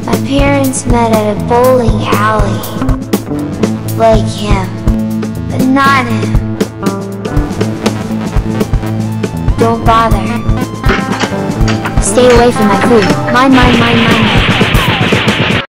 My parents met at a bowling alley. Like him, but not him. Don't bother. Stay away from my food. Mine.